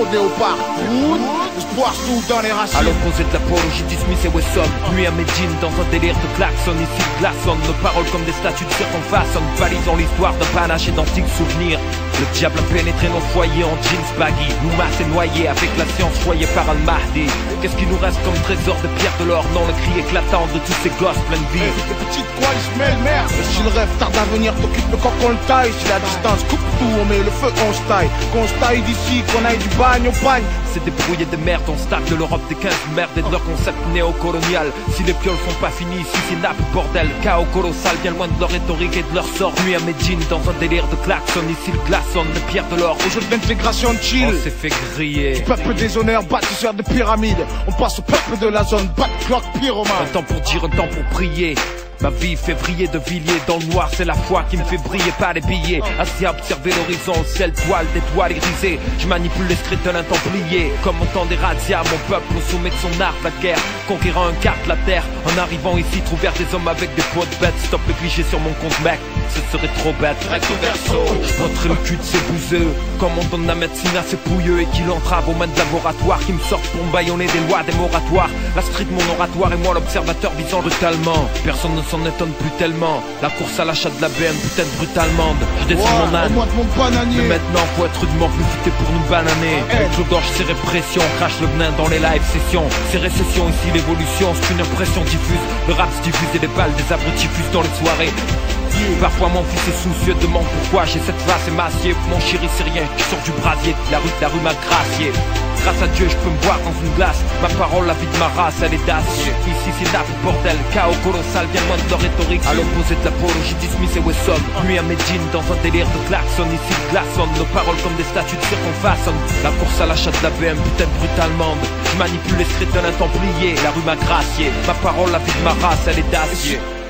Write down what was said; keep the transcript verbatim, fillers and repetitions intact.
rodé au parc. L'espoir s'ouvre dans les racines. À l'opposé de l'apologie du Smith et Wesson, nuit à Medine dans un délire de klaxon. Ici le glaçonne, nos paroles comme des statues de circonfaçonnent, balisant l'histoire d'un panache et d'antiques souvenirs. Le diable a pénétré nos foyers en jeans baggy, nous masse et noyés avec la science choyée par Al-Mahdi. Qu'est-ce qui nous reste comme trésor de pierre de l'or? Non, le cri éclatant de tous ces gosses pleins de vie. Des petites quoi, ils se mêlent merde. Si le rêve tarde à venir, t'occupe le coq, on le taille. Si la distance coupe tout, on met le feu, on se taille. Qu'on se taille d'ici, qu'on aille du bagne au pagne. C'est débrouillé de merde, on stack de l'Europe des quinze merdes et de leur concept néocolonial. Si les pioles sont pas finies, ici c'est nappe, bordel. Chaos colossal, bien loin de leur rhétorique et de leur sort. Nuit à Medine dans un délire de klaxon, ici le glaçonne de pierre de l'or. Au jeu de l'intégration de chill, on s'est fait griller. Du peuple des honneurs, bâtisseurs de pyramides. On passe au peuple de la zone, bat clock pyromane. Un temps pour dire, un temps pour prier. Ma vie fait briller de Villiers. Dans le noir c'est la foi qui me fait briller, pas les billets. Assis à observer l'horizon, au ciel toile d'étoiles irisées. Je manipule les scripts d'un templier. Comme au temps des razzias, mon peuple au sommet de son art, la guerre conquérant un quart de la terre. En arrivant ici, trouver des hommes avec des poids de bêtes. Stop le cliché sur mon compte mec, ce serait trop bête. Recto verso, montrer le cul de ces bouseux. Comme on donne la médecine à ces pouilleux et qu'il entrave aux mains de laboratoire qui me sortent pour me baïonner des lois, des moratoires. La street mon oratoire et moi l'observateur visant brutalement. Personne ne s'en étonne plus tellement. La course à l'achat de la B M peut-être brutalement. Je dessine wow, mon âne. Mais maintenant faut être rudement plus futé pour nous bananer. Avec le gorge c'est répression, crache le venin dans les live sessions. C'est récession ici l'évolution, c'est une impression diffuse. Le rap se diffuse et les balles des abrutis fusent dans les soirées. Parfois mon fils est soucieux, demande pourquoi j'ai cette face émaciée. Mon chéri c'est rien, je sors du brasier. La rue de la rue m'a gracié. Grâce à Dieu je peux me voir dans une glace. Ma parole, la vie de ma race, elle est d'acier. Ici c'est nappe, bordel, chaos colossal, bien loin de leur rhétorique. À l'opposé de l'apologie du Smith et Wesson. Nuit à Medine dans un délire de klaxon. Ici le glaçonne, nos paroles comme des statues de circonfaçonnent. La course à l'achat de la B M peut-être brutalement. Je manipule les scripts d'un templier. La rue m'a gracié. Ma parole, la vie de ma race, elle est d'acier.